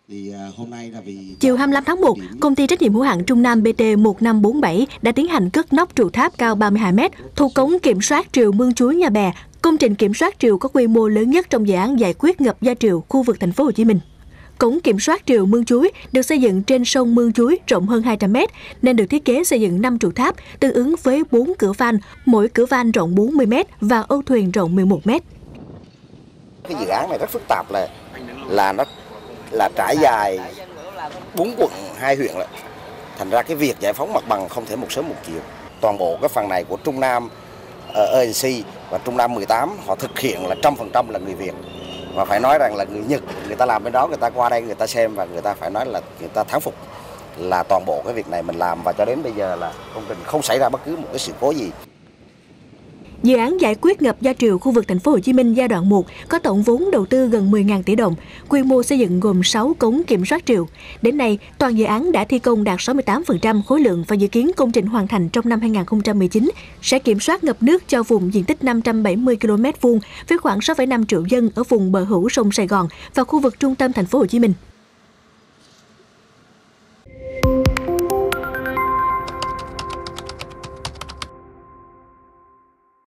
Chiều 25 tháng 1, công ty trách nhiệm hữu hạn Trung Nam BT 1547 đã tiến hành cất nóc trụ tháp cao 32 m thuộc cống kiểm soát triều Mương Chuối Nhà Bè, công trình kiểm soát triều có quy mô lớn nhất trong dự án giải quyết ngập do triều khu vực thành phố Hồ Chí Minh. Cống kiểm soát triều Mương Chuối được xây dựng trên sông Mương Chuối rộng hơn 200 m nên được thiết kế xây dựng 5 trụ tháp tương ứng với 4 cửa van, mỗi cửa van rộng 40 m và âu thuyền rộng 11 m. Cái dự án này rất phức tạp là trải dài 4 quận 2 huyện rồi. Thành ra cái việc giải phóng mặt bằng không thể một sớm một chiều. Toàn bộ cái phần này của Trung Nam ENC và Trung Nam 18 họ thực hiện là 100% là người Việt. Và phải nói rằng là người Nhật, người ta làm bên đó, người ta qua đây người ta xem và người ta phải nói là người ta thán phục là toàn bộ cái việc này mình làm và cho đến bây giờ là công trình không xảy ra bất cứ một cái sự cố gì. Dự án giải quyết ngập do triều khu vực thành phố Hồ Chí Minh giai đoạn 1 có tổng vốn đầu tư gần 10.000 tỷ đồng, quy mô xây dựng gồm 6 cống kiểm soát triều. Đến nay, toàn dự án đã thi công đạt 68% khối lượng và dự kiến công trình hoàn thành trong năm 2019 sẽ kiểm soát ngập nước cho vùng diện tích 570 km vuông với khoảng 6,5 triệu dân ở vùng bờ hữu sông Sài Gòn và khu vực trung tâm thành phố Hồ Chí Minh.